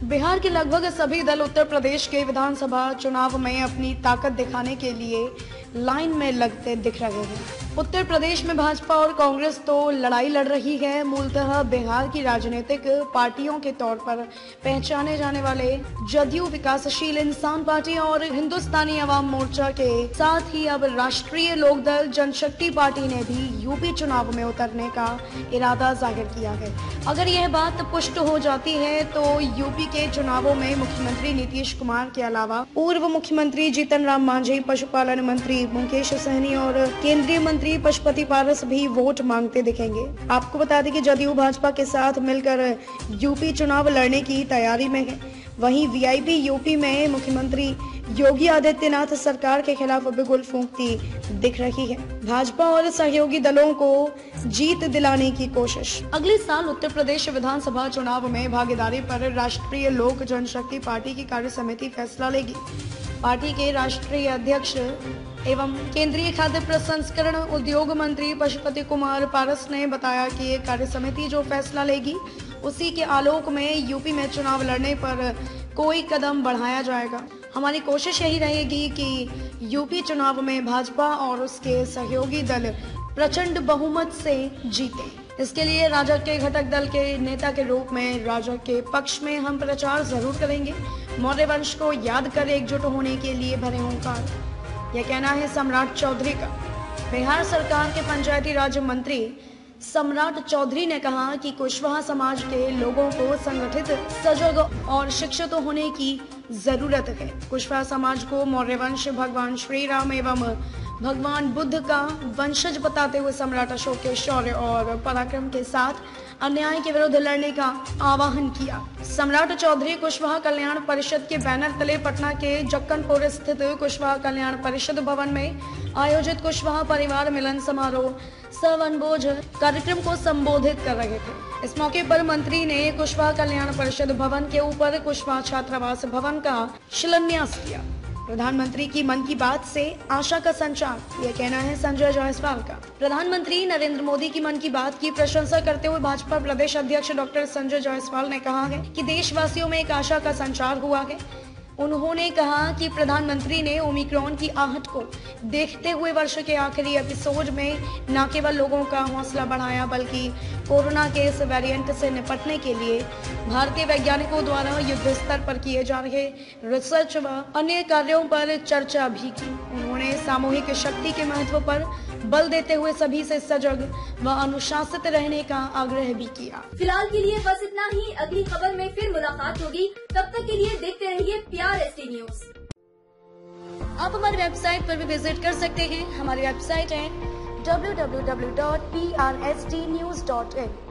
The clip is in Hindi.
बिहार के लगभग सभी दल उत्तर प्रदेश के विधानसभा चुनाव में अपनी ताकत दिखाने के लिए लाइन में लगते दिख रहे हैं। उत्तर प्रदेश में भाजपा और कांग्रेस तो लड़ाई लड़ रही है। मूलतः बिहार की राजनीतिक पार्टियों के तौर पर पहचाने जाने वाले जदयू, विकासशील इंसान पार्टी और हिंदुस्तानी अवाम मोर्चा के साथ ही अब राष्ट्रीय लोकदल जनशक्ति पार्टी ने भी यूपी चुनाव में उतरने का इरादा जाहिर किया है। अगर यह बात पुष्ट हो जाती है तो यूपी के चुनावों में मुख्यमंत्री नीतीश कुमार के अलावा पूर्व मुख्यमंत्री जीतन राम मांझी, पशुपालन मंत्री मुकेश सहनी और केंद्रीय मंत्री पशुपति पारस भी वोट मांगते दिखेंगे। आपको बता दें कि जदयू भाजपा के साथ मिलकर यूपी चुनाव लड़ने की तैयारी में है। वहीं वीआईपी यूपी में मुख्यमंत्री योगी आदित्यनाथ सरकार के खिलाफ बिगुल फूंकती दिख रही है। भाजपा और सहयोगी दलों को जीत दिलाने की कोशिश। अगले साल उत्तर प्रदेश विधानसभा चुनाव में भागीदारी पर राष्ट्रीय लोक जनशक्ति पार्टी की कार्य समिति फैसला लेगी। पार्टी के राष्ट्रीय अध्यक्ष एवं केंद्रीय खाद्य प्रसंस्करण उद्योग मंत्री पशुपति कुमार पारस ने बताया कि ये कार्य समिति जो फैसला लेगी उसी के आलोक में यूपी में चुनाव लड़ने पर कोई कदम बढ़ाया जाएगा। हमारी कोशिश यही रहेगी कि यूपी चुनाव में भाजपा और उसके सहयोगी दल प्रचंड बहुमत से जीते। इसके लिए राजग के घटक दल के नेता के रूप में राजग के पक्ष में हम प्रचार जरूर करेंगे। मौर्य वंश को याद कर एकजुट होने के लिए भरे ओंकार, यह कहना है सम्राट चौधरी का। बिहार सरकार के पंचायती राज मंत्री सम्राट चौधरी ने कहा कि कुशवाहा समाज के लोगों को संगठित, सजग और शिक्षित होने की जरूरत है। कुशवाहा समाज को मौर्य वंश, भगवान श्री राम एवं भगवान बुद्ध का वंशज बताते हुए सम्राट अशोक के शौर्य और पराक्रम के साथ अन्याय के विरुद्ध लड़ने का आह्वान किया। सम्राट चौधरी कुशवाहा कल्याण परिषद के बैनर तले पटना के जक्कनपुर स्थित कुशवाहा कल्याण परिषद भवन में आयोजित कुशवाहा परिवार मिलन समारोह सह वनभोज कार्यक्रम को संबोधित कर रहे थे। इस मौके पर मंत्री ने कुशवाहा कल्याण परिषद भवन के ऊपर कुशवाहा छात्रावास भवन का शिलान्यास किया। प्रधानमंत्री की मन की बात से आशा का संचार, यह कहना है संजय जायसवाल का। प्रधानमंत्री नरेंद्र मोदी की मन की बात की प्रशंसा करते हुए भाजपा प्रदेश अध्यक्ष डॉक्टर संजय जायसवाल ने कहा है कि देशवासियों में एक आशा का संचार हुआ है। उन्होंने कहा कि प्रधानमंत्री ने ओमिक्रॉन की आहट को देखते हुए वर्ष के आखिरी एपिसोड में न केवल लोगों का हौसला बढ़ाया बल्कि कोरोना के इस वेरिएंट से निपटने के लिए भारतीय वैज्ञानिकों द्वारा युद्ध स्तर पर किए जा रहे रिसर्च व अन्य कार्यों पर चर्चा भी की। उन्होंने सामूहिक शक्ति के महत्व पर बल देते हुए सभी से सजग व अनुशासित रहने का आग्रह भी किया। फिलहाल के लिए बस इतना ही। अगली खबर में फिर मुलाकात होगी। तब तक के लिए देखते रहिए प्यार एसटी न्यूज। आप हमारी वेबसाइट पर भी विजिट कर सकते हैं। हमारी वेबसाइट है www.prstnews.in।